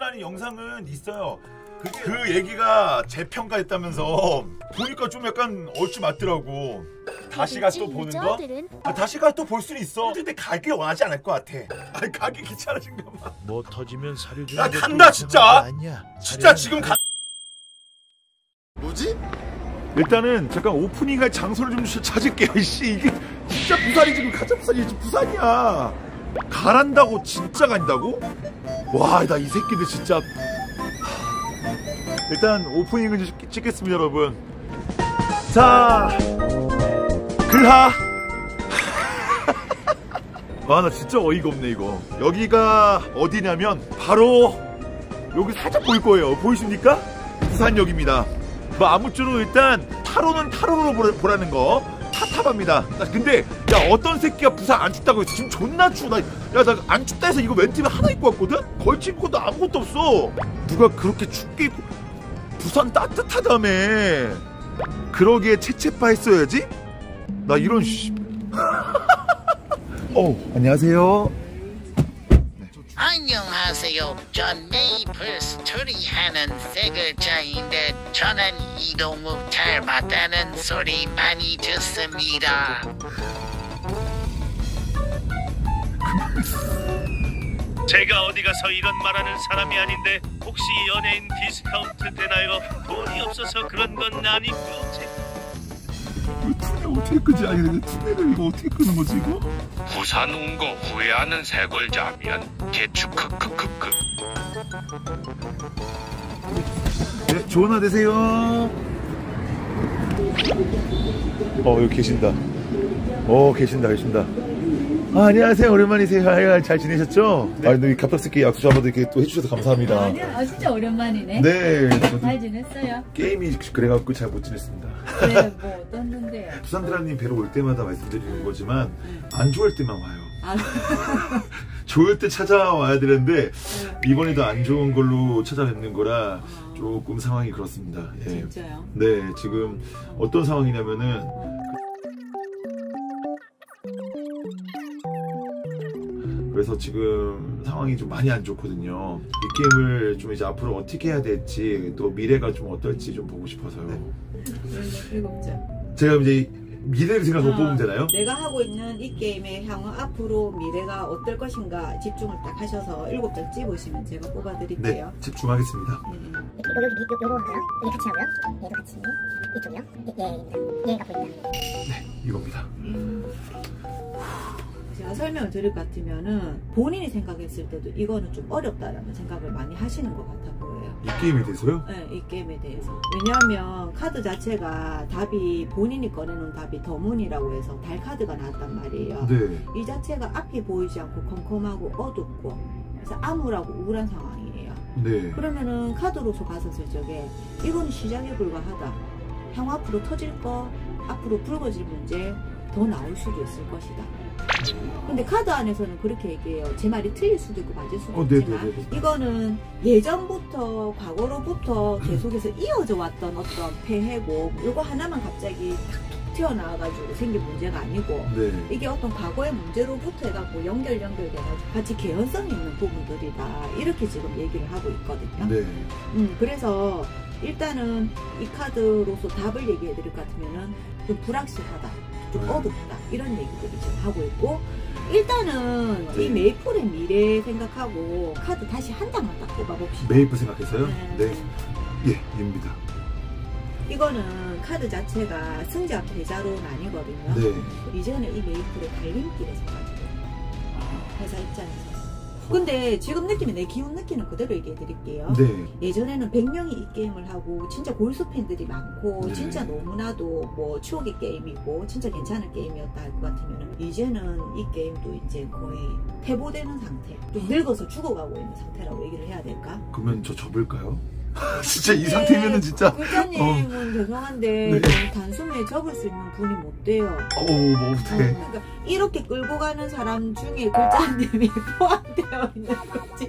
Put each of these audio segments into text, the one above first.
부산이라는 영상은 있어요. 그 얘기가 재평가했다면서 보니까 좀 약간 얼추 맞더라고. 다시 가서 또 보는 거? 다시 가서 또 볼 수는 있어. 근데 가기 원하지 않을 것 같아. 아니 가기 귀찮아진가 봐. 뭐 터지면 사료 주는 야 간다 진짜. 진짜 지금 가. 뭐지? 일단은 잠깐 오프닝할 장소를 좀 찾을게요. 이씨 이게 진짜 부산이 지금 가짜 부산이 지금 부산이야. 가란다고 진짜 간다고? 와 나 이 새끼들 진짜. 일단 오프닝을 좀 찍겠습니다 여러분. 자 글하. 와 나 진짜 어이가 없네 이거. 여기가 어디냐면 바로 여기 살짝 보일 거예요. 보이십니까? 부산역입니다. 뭐 아무쪼록 일단 타로는 타로로 보라는 거 타탑합니다. 근데 야 어떤 새끼가 부산 안 춥다고 해서 지금 존나 추워. 야 나 안 춥다 해서 이거 멘트를 하나 입고 왔거든? 걸친 것도 아무것도 없어. 누가 그렇게 춥게 입고 부산 따뜻하다며. 그러기에 채채파 했어야지? 나 이런 안녕하세요. 안녕하세요. 전 메이플 스토리 하는 세글자인데 저는 이동욱 닮았다는 소리 많이 듣습니다. 제가 어디 가서 이런 말하는 사람이 아닌데 혹시 연예인 디스카운트 되나요? 돈이 없어서 그런 건 아니고요. 투명 어떻게 끄지? 아니 근데 투명을 이거 어떻게 끄는 거지 이거? 부산 온 거 후회하는 세골자면 개축 크크크크. 네, 좋은 하루 되세요. 여기 계신다. 계신다. 아, 안녕하세요. 오랜만이세요. 잘 지내셨죠? 네. 근데 갑작스럽게 약속 한번 이렇게 또 해주셔서 감사합니다. 아니요, 진짜 오랜만이네. 네. 잘 지냈어요? 게임이 그래갖고 잘 못 지냈습니다. 네, 뭐 어떻는데요? 부산드라님 뵈러 올 때마다 말씀드리는 거지만 안 좋을 때만 와요. 아, 좋을 때 찾아와야 되는데 이번에도 안 좋은 걸로 찾아뵙는 거라 조금 상황이 그렇습니다. 예. 진짜요? 네, 지금 어떤 상황이냐면은 그래서 지금 상황이 좀 많이 안 좋거든요. 이 게임을 좀 이제 앞으로 어떻게 해야 될지 또 미래가 좀 어떨지 좀 보고 싶어서요. 제가 이제 미래를 생각하고 뽑으면 되나요? 내가 하고 있는 이 게임의 향후 앞으로 미래가 어떨 것인가 집중을 딱 하셔서 7장 찝으시면 제가 뽑아드릴게요. 네, 집중하겠습니다. 요거랑 이게 같이 하고요. 얘도 같이 이쪽이요. 얘가 보인다. 네, 이겁니다. 제가 설명을 드릴 것 같으면은 본인이 생각했을 때도 이거는 좀 어렵다라는 생각을 많이 하시는 것 같아 보여요. 이 게임에 대해서요? 네, 이 게임에 대해서. 왜냐하면 카드 자체가 답이 본인이 꺼내놓은 답이 더문이라고 해서 달 카드가 나왔단 말이에요. 네. 이 자체가 앞이 보이지 않고 컴컴하고 어둡고 그래서 암울하고 우울한 상황이에요. 네. 그러면은 카드로서 봤었을 적에 이거는 시작에 불과하다. 향후 앞으로 터질 거, 앞으로 불거질 문제 더 나올 수도 있을 것이다. 근데 카드 안에서는 그렇게 얘기해요. 제 말이 틀릴 수도 있고 맞을 수도 있지만 네네네. 이거는 예전부터 과거로부터 계속해서 이어져 왔던 어떤 폐해고 이거 하나만 갑자기 탁 튀어나와가지고 생긴 문제가 아니고 네. 이게 어떤 과거의 문제로부터 해갖고 연결돼가지고 같이 개연성이 있는 부분들이다 이렇게 지금 얘기를 하고 있거든요. 네. 그래서 일단은 이 카드로서 답을 얘기해 드릴 것 같으면은 좀 불확실하다, 좀 어둡다 이런 얘기들이 지금 하고 있고 일단은 이 메이플의 미래 생각하고 카드 다시 한 장만 딱 뽑아봅시다. 메이플 생각해서요? 네. 예, 입니다. 이거는 카드 자체가 승자 패자로 나뉘거든요. 네. 이제는 이 메이플의 갈림길에 서가지고 회사 입장에서. 근데 지금 느낌이 내 기운 느끼는 그대로 얘기해 드릴게요. 네. 예전에는 100명이 이 게임을 하고 진짜 골수 팬들이 많고 네. 진짜 너무나도 뭐 추억의 게임이고 진짜 괜찮은 게임이었다 할 것 같으면 이제는 이 게임도 이제 거의 퇴보되는 상태, 좀 늙어서 죽어가고 있는 상태라고 얘기를 해야 될까? 그러면 저 접을까요? 진짜 이 상태면은 진짜 굴자님은 죄송한데 네. 단숨에 접을 수 있는 분이 못 돼요. 뭐 어떡해. 그러니까 이렇게 끌고 가는 사람 중에 굴자님이 포함되어 있는 거지.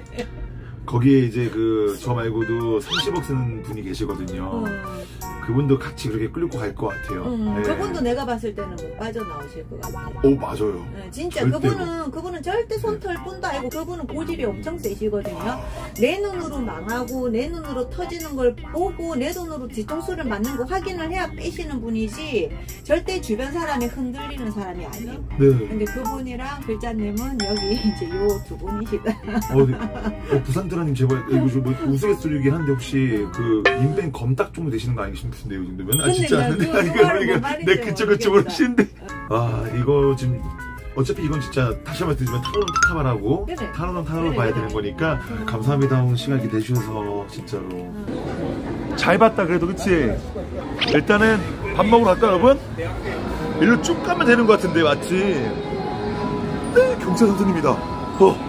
거기에 이제 저 말고도 30억 쓰는 분이 계시거든요. 그분도 같이 그렇게 끌고 갈 것 같아요. 네. 그분도 내가 봤을 때는 못 빠져나오실 것 같아요. 맞아요. 네, 진짜 절대로. 그분은 절대 손털 뿐도 아니고 그분은 고집이 엄청 세시거든요. 내 눈으로 망하고 내 눈으로 터지는 걸 보고 내 눈으로 뒤통수를 맞는 거 확인을 해야 빼시는 분이지 절대 주변 사람이 흔들리는 사람이 아니에요. 네. 근데 그분이랑 글자님은 여기 이제 요 두 분이시다. 네. 부산드라님 제발 이거 좀 우스갯소리긴 한데 혹시 그 인벤 검딱 정도 되시는 거 아니신데요, 이 정도면? 아 진짜 내 그쪽으로 하시는데 이거 지금 어차피 이건 진짜 다시 한번 드리면 타로는 타타바라고 타로는 타로로 봐야 되는 거니까 감사합니다. 오늘 시간 이렇게 내주셔서 진짜로 잘 봤다 그래도 그치? 일단은 밥 먹으러 갈까 여러분? 일로 쭉 가면 되는 것 같은데 맞지? 네 경찰 선생님이다.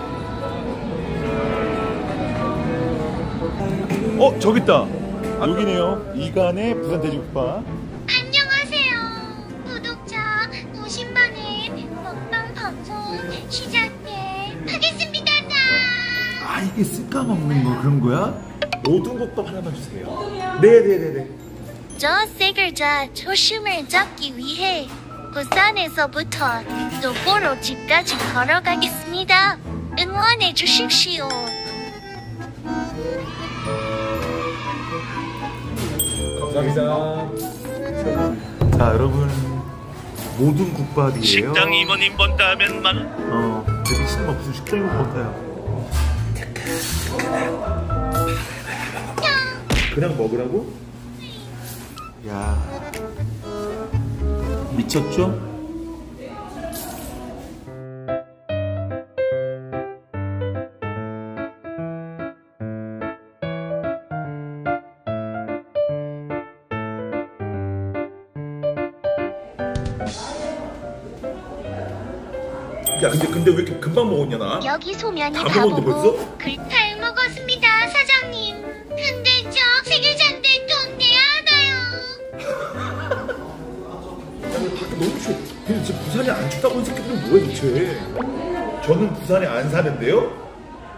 저기 있다. 여기네요. 이간의 부산 돼지국밥. 안녕하세요. 구독자 50만의 먹방 방송 시작하겠습니다. 이게 습관 먹는 거 그런 거야? 오동국밥 하나만 주세요. 네네네네. 저 세 글자 조심을 잡기 위해 부산에서부터 도보로 집까지 걸어가겠습니다. 응원해 주십시오. 감사합니다. 자 여러분 모든 국밥이에요. 식당 이모님 본다 하면 만 되게 신나 무슨 식당인 것 같아요. 그냥 먹으라고? 야 미쳤죠? 야 근데 왜 이렇게 금방 먹었냐 나? 여기 소면이 다 다 먹었는데 보고 벌써? 잘 먹었습니다 사장님. 근데 저 세계잔데 돈 내야 하나요? 너무 추워. 근데 지금 부산이 안 춥다고 하는 새끼들은 뭐야 대체? 저는 부산에 안 사는데요?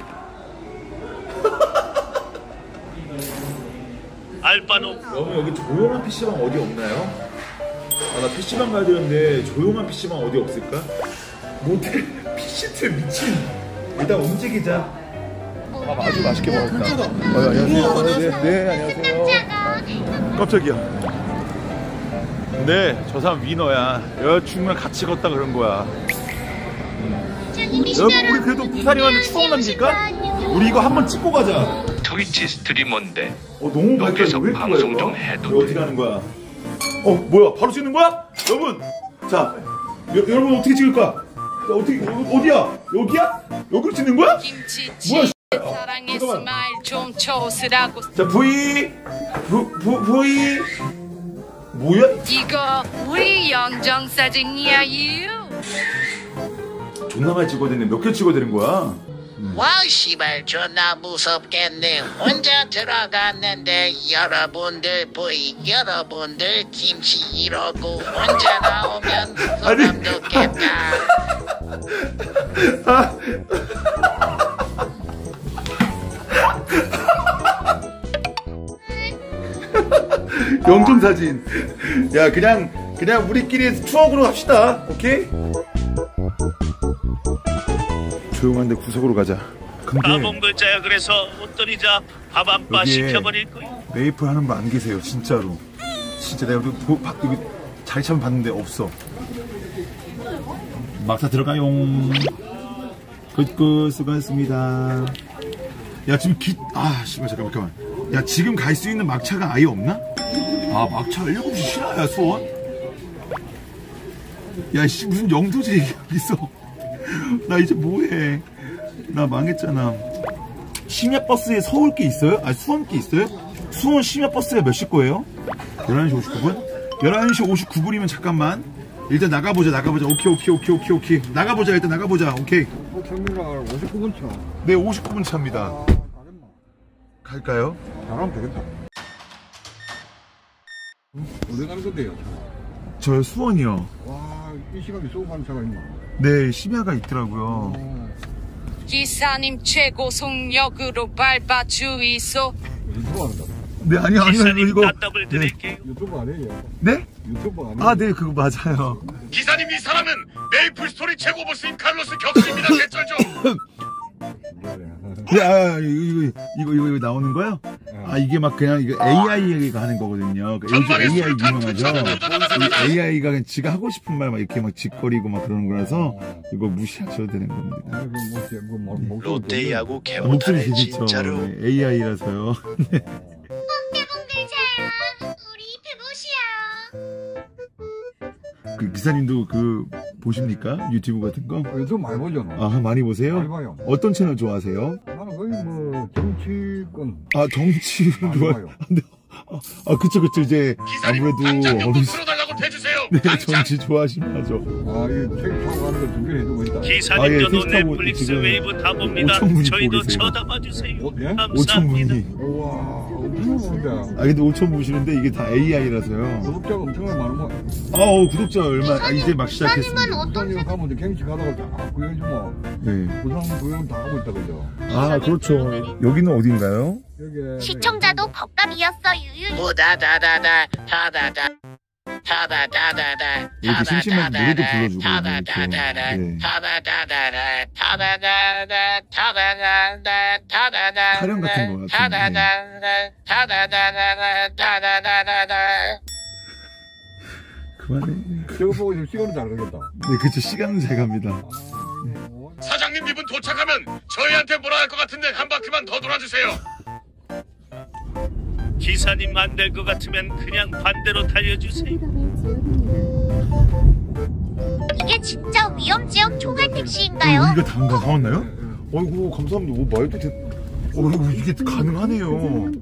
알바노 여러분 여기 조용한 PC방 어디 없나요? 나 PC방 가야 되는데 조용한 PC방 어디 없을까? 모텔 PC들 미친. 일단 움직이자. 아주 맛있게 먹었다. 안녕하세요. 네 안녕하세요. 깜짝이야. 근데 저 사람 위너야. 여자친구랑 같이 걷다 그런 거야. 여러분 우리 그래도 부산에 왔는데 추억 남길까? 우리 이거 한번 찍고 가자. 트위치 스트리머인데 너무 밝다. 여기서 왜 방송 그거야, 좀 이거? 해도 어디 가는 거야? 뭐야? 바로 찍는 거야? 여러분, 자, 여러분 어떻게 찍을까? 자, 어디야? 여기야? 여기로 찍는 거야? 뭐야? 사랑의 스마일 좀 쳐오스라고. 자, V. 뭐야? 이거 우리 영정 사진이야 유. 존나 많이 찍어야 되네. 몇 개 찍어야 되는 거야? 와 씨발 존나 무섭겠네. 혼자 들어갔는데 여러분들 여러분들 김치 이러고 혼자 나오면 소감 돋겠다. 영정사진. 야 그냥 우리끼리 추억으로 합시다. 오케이? 조용한데 구석으로 가자. 바본 글자야. 그래서 옷들이자 밥 한 바 시켜버릴 거야. 메이플 하는 분 안 계세요 진짜로. 진짜 내가 여기 자리 차면 봤는데 없어. 막사 들어가용. 굿굿 수고하셨습니다. 야 지금 씨발 잠깐만. 야 지금 갈 수 있는 막차가 아예 없나? 막차 7시 실화야 수원? 야 씨 무슨 영도지 여기 있어. 나 이제 뭐해. 나 망했잖아. 심야버스에 서울께 있어요? 수원께 있어요? 수원 심야버스가 몇 시 거예요? 11시 59분? 11시 59분이면 잠깐만 일단 나가보자. 오케이 나가보자. 일단 나가보자. 오케이. 경미가 59분 차. 네 59분 차입니다. 갈까요? 잘하면 되겠다. 어디 가는 건데요? 저 수원이요. 와, 이 시간에 수업하는 차가 있나? 네 심야가 있더라고요. 기사님 최고 속력으로 밟아 주이소. 유튜브 한다. 네 아니요 이거 답답을 드릴게요. 유튜브 아니에요? 네? 유튜브 아니에요? 네 그거 맞아요. 기사님 이 사람은 메이플 스토리 최고 보스인 칼로스 격수입니다. 개쩔 좀. 미안해. 이거 나오는 거요? 아, 이게 막 그냥 이거 AI가 하는 거거든요. 요즘 AI 유명하죠? 이 AI가 그냥 지가 하고 싶은 말 막 이렇게 막 짓거리고 막 그러는 거라서 이거 무시하셔도 되는 겁니다. 롯데야구 목소리 개못하네 되죠? 진짜로. AI라서요. 뽕대뽕대 자요. 우리 배보시야. 그 기사님도 그 보십니까? 유튜브 같은 거? 요즘 많이 보죠. 아, 많이 보세요? 많이 봐요. 어떤 채널 좋아하세요? 나는 거의 뭐 정치권 아, 정치를 많이 좋아해요. 봐요. 아, 그쵸. 이제 아무래도 어르신, 풀어달라고 해주세요. 네, 정치 좋아하시면 하죠. 아, 이 책 타고 가는 거 준비해주고 있다. 기사님도 예, 택시타고 넷플릭스 지금 웨이브 다 봅니다. 5,000분이 저희도 보고 계세요. 쳐다봐주세요. 예? 감사합니다. 5,000분이. 우와, 엄청 보는데. 아, 근데 5,000 보시는데 이게 다 AI라서요. 구독자가 엄청나게 많은 거. 구독자 얼마, 이제 막 시작했습니다. 부산역 가면 이제 경치 가다가 다 구해주면 네. 부산 구경 다 하고 있다, 그죠? 아, 그렇죠. 여기는 어딘가요? 여기. 시청자도 겉감이었어 유유. 무다다다다 타다다 타다다다다 이렇게 심심한 노래도 불러주고 타다다다다 네. 타다다다다 타다다다 타다다다 타다다 촬영 같은 거 같은데. 타다다다 타다다다 타다다다다. 그만해. 저거 보고 지금 시간이 잘 가겠다. 네, 그쵸. 시간은 잘 갑니다. 사장님 이분 도착하면 저희한테 뭐라 할 것 같은데 한 바퀴만 더 돌아주세요. 기사님 안 될 것 같으면 그냥 반대로 달려주세요. 이게 진짜 위험지역 총알 택시인가요? 이거 당가 사왔나요? 어이구, 감사합니다. 말도 이게 가능하네요.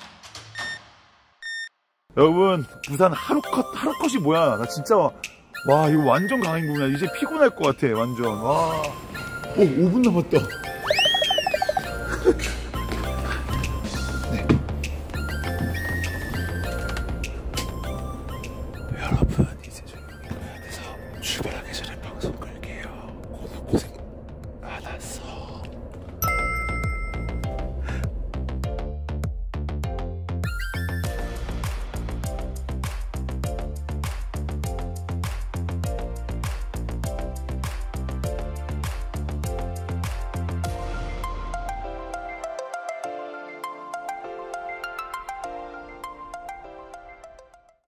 여러분, 부산 하루컷이 뭐야? 나 진짜, 와, 이거 완전 강행군이야. 이제 피곤할 것 같아, 완전. 와. 5분 남았다.